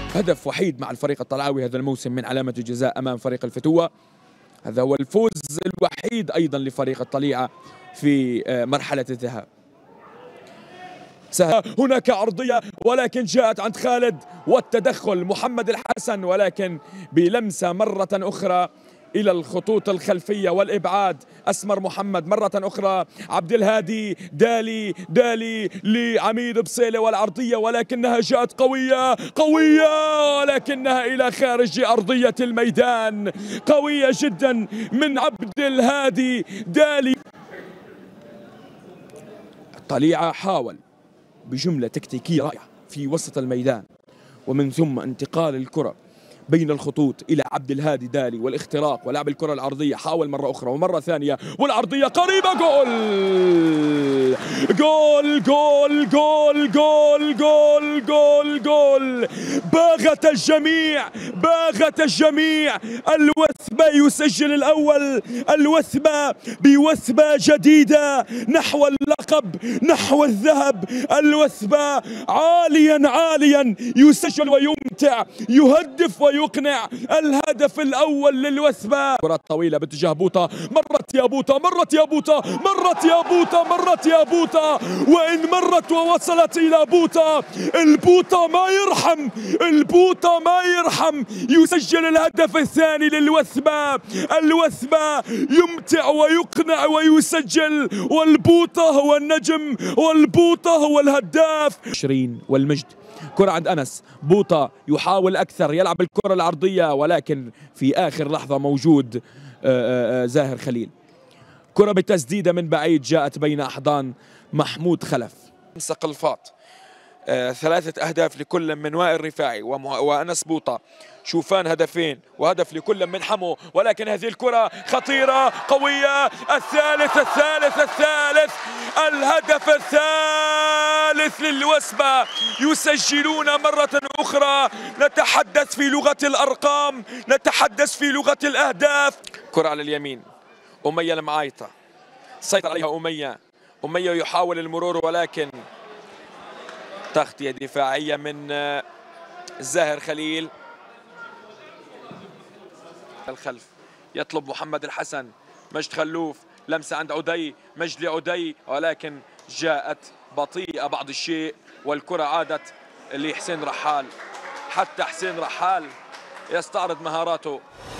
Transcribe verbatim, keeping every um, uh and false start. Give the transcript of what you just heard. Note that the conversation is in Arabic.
هدف وحيد مع الفريق الطلعاوي هذا الموسم من علامة الجزاء أمام فريق الفتوة. هذا هو الفوز الوحيد أيضا لفريق الطليعة في مرحلة الذهاب. هناك عرضية ولكن جاءت عند خالد والتدخل محمد الحسن، ولكن بلمسة مرة أخرى إلى الخطوط الخلفية والإبعاد. أسمر محمد مرة أخرى، عبد الهادي دالي دالي لعميد بصيلة والعرضية، ولكنها جاءت قوية قوية ولكنها إلى خارج أرضية الميدان. قوية جدا من عبد الهادي دالي. الطليعة حاول بجملة تكتيكية رائعة في وسط الميدان، ومن ثم انتقال الكرة بين الخطوط إلى عبد الهادي دالي والاختراق ولعب الكرة العرضية. حاول مرة أخرى ومرة ثانية والعرضية قريبة. جول جول جول جول جول جول جول جول. باغت الجميع باغت الجميع. الوثبة يسجل الأول، الوثبة بوثبة جديدة نحو اللقب نحو الذهب. الوثبة عاليا عاليا يسجل ويمتع، يهدف ويقنع. الهدف الأول للوثبة. كرة طويلة باتجاه بوطة، مرت يا بوطة مرت يا بوطة مرت يا بوطة مرت يا بوطة، وإن مرت ووصلت إلى بوطة. البوطة ما يرحم، البوطة ما يرحم. يسجل الهدف الثاني للوثبة. الوثبة يمتع ويقنع ويسجل، والبوطة هو النجم والبوطة هو الهداف. عشرين والمجد. كرة عند أنس، بوطة يحاول أكثر، يلعب الكرة العرضية ولكن في آخر لحظة موجود زاهر خليل. كرة بالتسديدة من بعيد جاءت بين أحضان محمود خلف. خمسة قلفات، آه، ثلاثة أهداف لكل من وائل رفاعي وأنس بوطة. شوفان هدفين وهدف لكل من حمو، ولكن هذه الكرة خطيرة قوية. الثالث الثالث الثالث الهدف الثالث للوثبة. يسجلون مرة أخرى. نتحدث في لغة الأرقام، نتحدث في لغة الأهداف. كرة على اليمين، أمية المعايطة، سيطر عليها أمية. أمية يحاول المرور ولكن تغطية دفاعية من زاهر خليل. الخلف يطلب محمد الحسن، مجد خلوف، لمسة عند عدي، مجد لعدي ولكن جاءت بطيئة بعض الشيء، والكرة عادت لحسين رحال. حتى حسين رحال يستعرض مهاراته.